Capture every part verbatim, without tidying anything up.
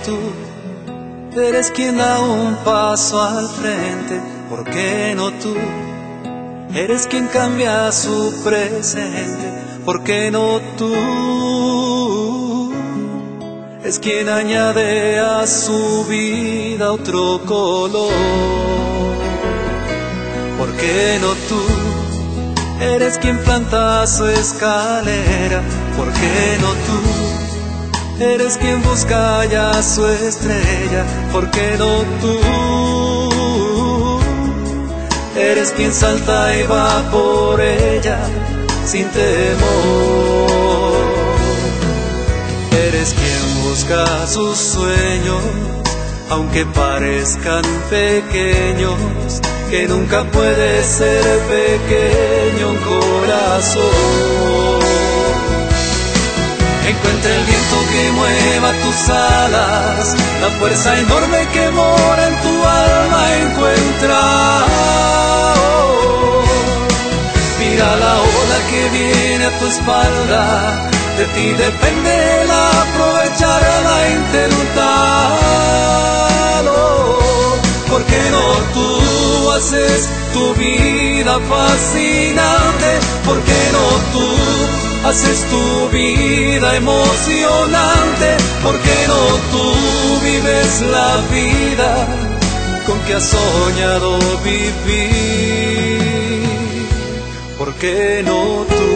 tú eres quien da un paso al frente? ¿Por qué no tú eres quien cambia su presente? ¿Por qué no tú es quien añade a su vida otro color? ¿Por qué no tú eres quien planta su escalera? ¿Por qué no tú eres quien busca ya su estrella? ¿Por qué no tú eres quien salta y va por ella sin temor? Eres quien busca sus sueños, aunque parezcan pequeños, que nunca puede ser pequeño un corazón. Encuentra el viento que mueva tus alas, la fuerza enorme que mora en tu alma. Encuentra, oh, mira la ola que viene a tu espalda. De ti depende el aprovecharla, intentarlo. ¿Por qué no tú haces tu vida fascinante? ¿Por qué no tú haces tu vida emocionante? ¿Por qué no tú vives la vida con que has soñado vivir? ¿Por qué no tú?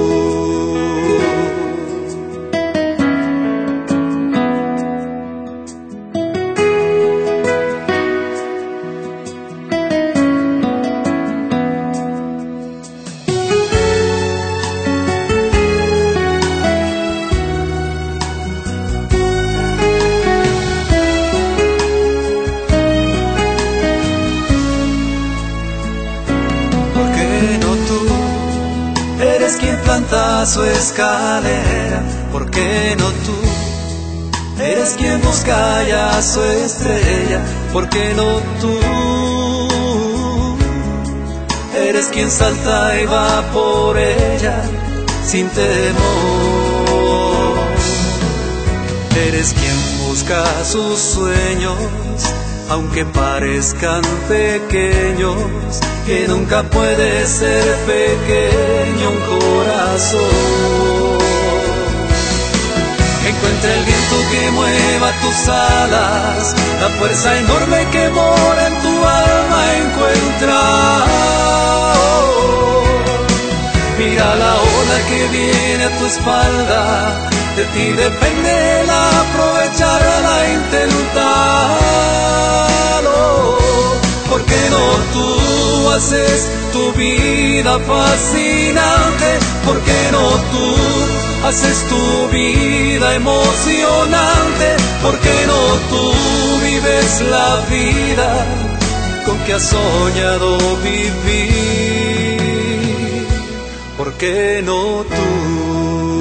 Eres quien planta su escalera. ¿Por qué no tú eres quien busca ya su estrella? ¿Por qué no tú eres quien salta y va por ella sin temor? Eres quien busca sus sueños, aunque parezcan pequeños, que nunca puede ser pequeño un corazón. Encuentra el viento que mueva tus alas, la fuerza enorme que mora en tu alma. Encuentra, oh, mira la ola que viene a tu espalda. De ti depende el aprovecharla, intentarlo. ¿Por qué no tú haces tu vida fascinante? ¿Por qué no tú haces tu vida emocionante? ¿Por qué no tú vives la vida con que has soñado vivir? ¿Por qué no tú?